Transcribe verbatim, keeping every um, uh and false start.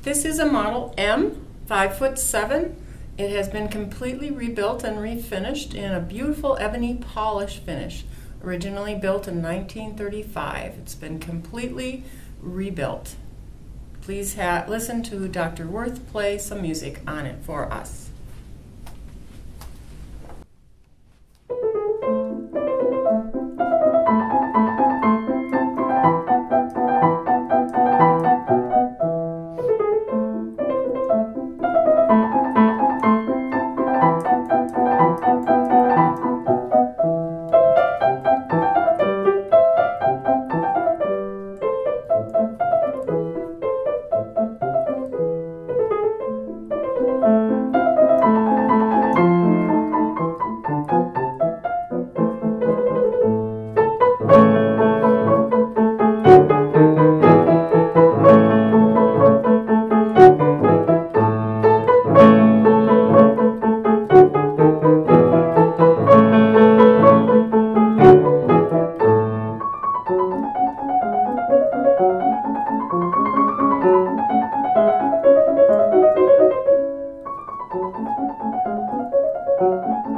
This is a Model M, five foot seven. It has been completely rebuilt and refinished in a beautiful ebony polish finish, originally built in nineteen thirty-five. It's been completely rebuilt. Please ha listen to Doctor Worth play some music on it for us. Thank you.